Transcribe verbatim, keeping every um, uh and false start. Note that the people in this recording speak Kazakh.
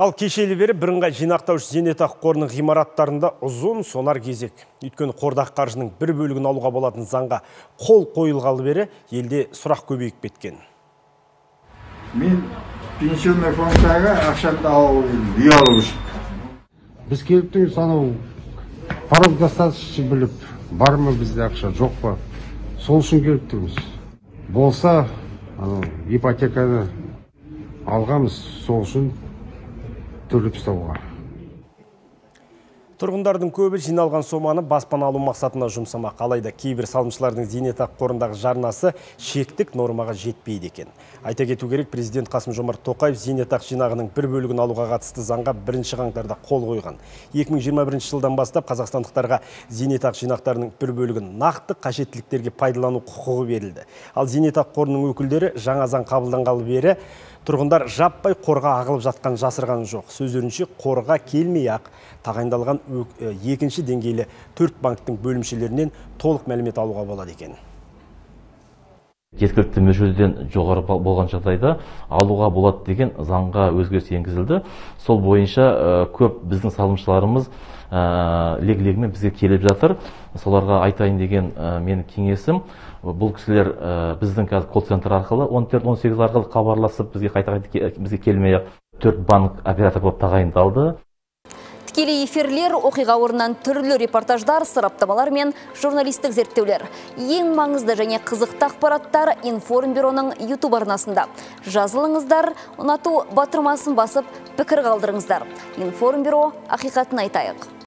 Ал кешелі бері бірыңғай жинақтаушы зейнетақы қорының ғимараттарында ұзын сонар кезек. Өйткені қордағы қаржының бір бөлігін алуға болатын заңға қол қойылғалы бері елде сұрақ көбейіп кеткен. Мен пенсионный фондтағы ақшамды алу үй алу үшін. Біз келіп тұрмыз, анау пароль достаточно біліп, бар ма бізде ақша, жоқ па? Сол үшін келіп тұрмыз. Болса, анау ипотеканы алғамыз, сол үшін төлеп ұстауға. Тұрғындардың көбі жиналған соманы баспана алу мақсатына жұмсамақ. Алайда кейбір салымшылардың зейнетақы қорындағы жарнасы шектік нормаға жетпейді екен. Айта кету керек, президент Қасым-Жомарт Тоқаев зейнетақы жинағының бір бөлігін алуға қатысты заңға бірінші қаңтарда қол қойған. екі мың жиырма бірінші жылдан бастап қазақстандықтарға зейнетақы жинақтарының бір бөлігін нақты қажеттіліктерге пайдалану құқығы берілді. Ал зейнетақы қорының өкілдері жаңа заң қабылданғалы бері тұрғындар жаппай қорға ағылып жатқан жасырған жоқ. Сөздерінше қорға келмей ақ тағайындалған екінші деңгейлі төрт банктың бөлімшелерінен толық мәлімет алуға болады екен. Жеткілікті мөлшерден жоғары болған жағдайда алуға болады деген заңға өзгеріс енгізілді. Сол бойынша көп біздің салымшыларымыз лег-легімен бізге келіп жатыр. Соларға айтайын деген менің кеңесім, бұл кісілер біздің қазір колл-центр арқылы он төрт он сегіз арқылы хабарласып бізге қайта-қайта бізге келмей төрт банк оператор болып тағайындалды. Тікелей эфирлер, оқиға орнынан түрлі репортаждар, сараптамалар мен журналистік зерттеулер. Ең маңызды және қызықты ақпараттар Информбюроның YouTube арнасында. Жазылыңыздар, ұнату батырмасын басып, пікір қалдырыңыздар. Информбюро, ақиқатын айтайық.